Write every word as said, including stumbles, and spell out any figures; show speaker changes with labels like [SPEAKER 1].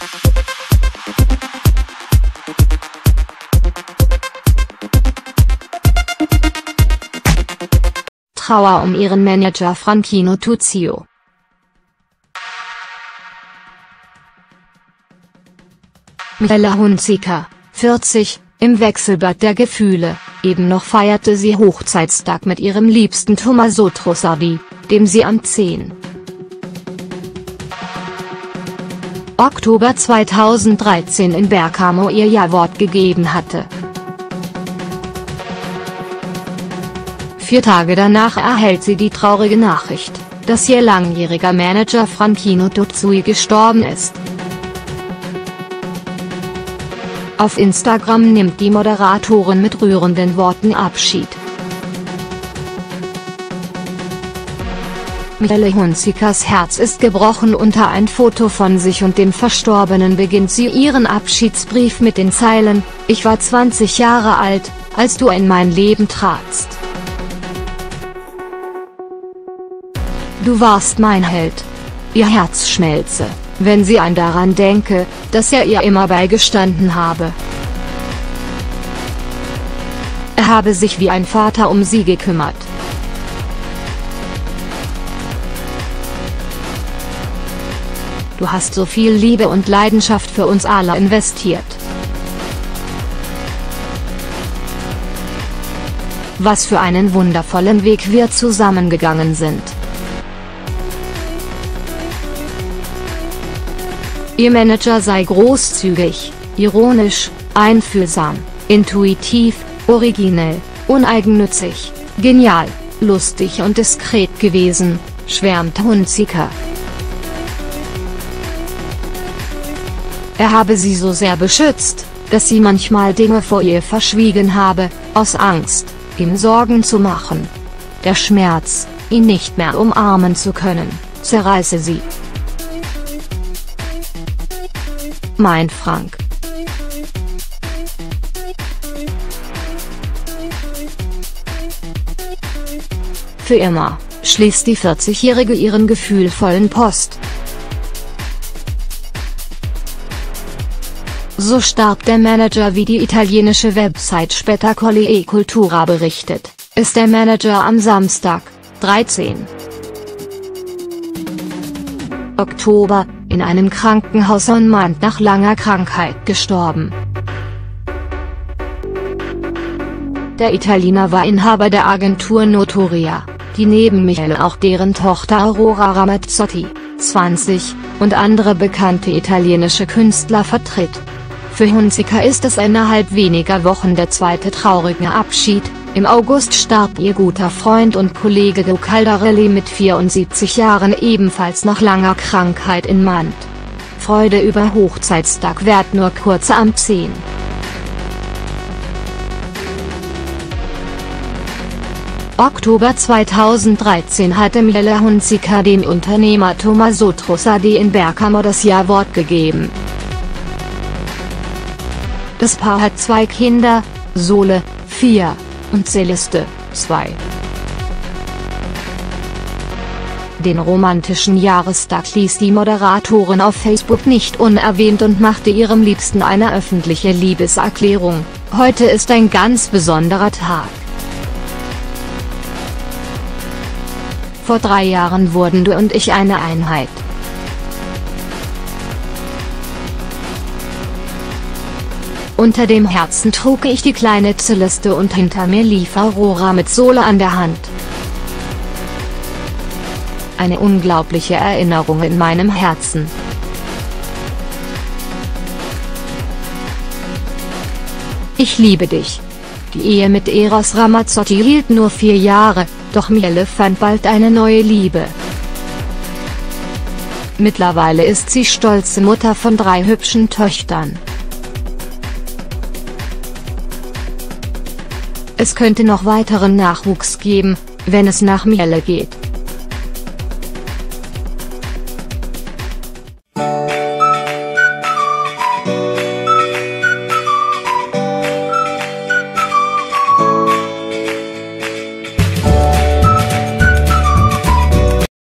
[SPEAKER 1] Trauer um ihren Manager Franchino Tuzio. Michele Hunziker, vierzig, im Wechselbad der Gefühle. Eben noch feierte sie Hochzeitstag mit ihrem Liebsten Tommaso Trussardi, dem sie am zehnten Oktober zweitausenddreizehn in Bergamo ihr Ja-Wort gegeben hatte. Vier Tage danach erhält sie die traurige Nachricht, dass ihr langjähriger Manager Franchino Tuzio gestorben ist. Auf Instagram nimmt die Moderatorin mit rührenden Worten Abschied. Michele Hunzikers Herz ist gebrochen. Unter ein Foto von sich und dem Verstorbenen beginnt sie ihren Abschiedsbrief mit den Zeilen: Ich war zwanzig Jahre alt, als du in mein Leben tratst. Du warst mein Held. Ihr Herz schmelze, wenn sie an daran denke, dass er ihr immer beigestanden habe. Er habe sich wie ein Vater um sie gekümmert. Du hast so viel Liebe und Leidenschaft für uns alle investiert. Was für einen wundervollen Weg wir zusammengegangen sind. Ihr Manager sei großzügig, ironisch, einfühlsam, intuitiv, originell, uneigennützig, genial, lustig und diskret gewesen, schwärmt Hunziker. Er habe sie so sehr beschützt, dass sie manchmal Dinge vor ihr verschwiegen habe, aus Angst, ihm Sorgen zu machen. Der Schmerz, ihn nicht mehr umarmen zu können, zerreiße sie. Mein Frank. Für immer, schließt die vierzigjährige ihren gefühlvollen Post. So starb der Manager, wie die italienische Website Spettacoli e Cultura berichtet, ist der Manager am Samstag, dreizehnten Oktober, in einem Krankenhaus in Mant nach langer Krankheit gestorben. Der Italiener war Inhaber der Agentur Notoria, die neben Michele auch deren Tochter Aurora Ramazzotti, zwanzig, und andere bekannte italienische Künstler vertritt. Für Hunziker ist es innerhalb weniger Wochen der zweite traurige Abschied. Im August starb ihr guter Freund und Kollege Joe Caldarelli mit vierundsiebzig Jahren ebenfalls nach langer Krankheit in Mant. Freude über Hochzeitstag währt nur kurz am zehnten Oktober zweitausenddreizehn hatte Michele Hunziker dem Unternehmer Tommaso Trussardi in Bergamo das Ja-Wort gegeben. Das Paar hat zwei Kinder, Sole, vier, und Celeste, zwei. Den romantischen Jahrestag ließ die Moderatorin auf Facebook nicht unerwähnt und machte ihrem Liebsten eine öffentliche Liebeserklärung: Heute ist ein ganz besonderer Tag. Vor drei Jahren wurden du und ich eine Einheit. Unter dem Herzen trug ich die kleine Celeste und hinter mir lief Aurora mit Sole an der Hand. Eine unglaubliche Erinnerung in meinem Herzen. Ich liebe dich. Die Ehe mit Eros Ramazzotti hielt nur vier Jahre, doch Michele fand bald eine neue Liebe. Mittlerweile ist sie stolze Mutter von drei hübschen Töchtern. Es könnte noch weiteren Nachwuchs geben, wenn es nach Michele geht.